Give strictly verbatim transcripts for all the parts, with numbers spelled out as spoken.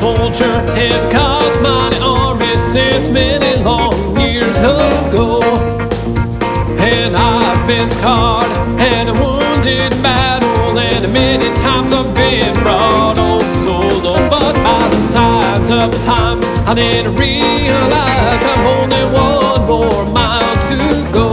soldier in God's mighty army since many long years ago. And I've been scarred and wounded in battle, and many times I've been brought oh so low. But by the signs of the times I didn't realize I've only one more mile to go.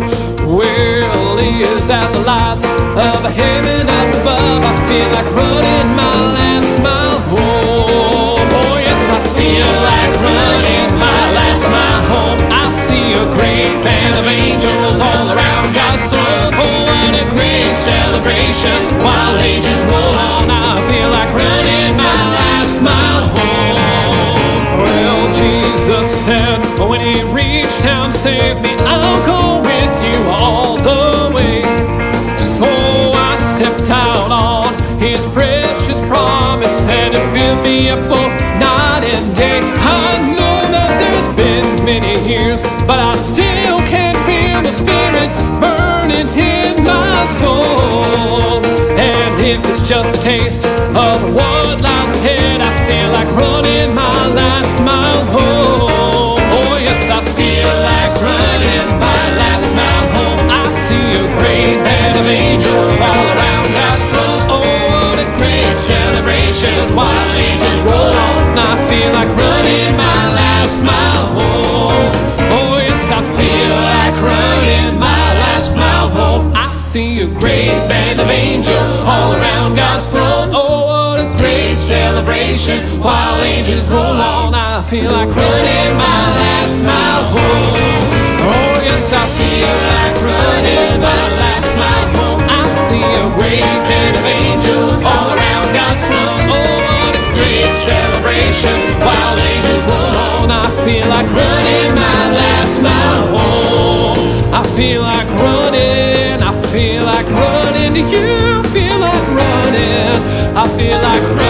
Well, is that the lights of heaven up above? I feel like running my last mile home. Oh yes, I feel like running my last mile home. I see a great band of angels all around God's throne. Oh, what a great celebration while ages roll on. I feel like running my last mile home. Well, Jesus said when he reached down to save me, I'll go with you all the way. So I stepped out on his precious promise, and it filled me up both night and day. I know that there's been many years, but I still can feel the Spirit burning in my soul. And if it's just a taste of what lies ahead, I feel like running my last mile home. Oh yes, I feel like running my last mile home. I see a great band of angels all around God's throne. Oh, what a great celebration while ages roll on. I feel like running my last mile home. Oh yes, I feel like running my last mile home. I see a great band of angels all around God's throne. Oh, what a great celebration while ages roll on. I feel like running my last mile home. Oh yes, I feel like running my last mile home. I see a great band of angels all around God's throne. Oh, what a great celebration while ages roll on. I feel like running my last mile home. I feel like running, I feel like running. Do you feel like running? I feel like running.